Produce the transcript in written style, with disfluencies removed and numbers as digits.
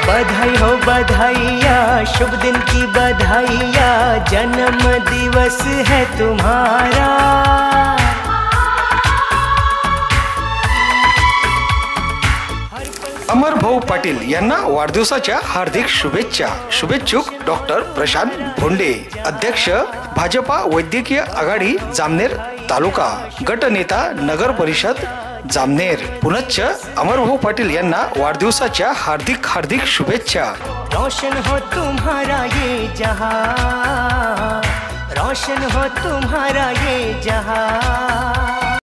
बधाई हो बधाइया, शुभ दिन की बधाइया, जन्म दिवस है तुम्हारा। अमर भाऊ पाटील यांना वाढदिवसाच्या हार्दिक शुभेच्छा। शुभेच्छुक डॉक्टर प्रशांत भोंडे, अध्यक्ष भाजपा वैद्यकीय आघाडी जामनेर तालुका, गटनेता नगर परिषद जामनेर। पुनश्च अमर भाऊ पाटील यांना वाढदिवसाच्या हार्दिक हार्दिक शुभेच्छा। रोशन हो तुम्हारा ये जहां, रोशन हो तुम्हारा ये जहां।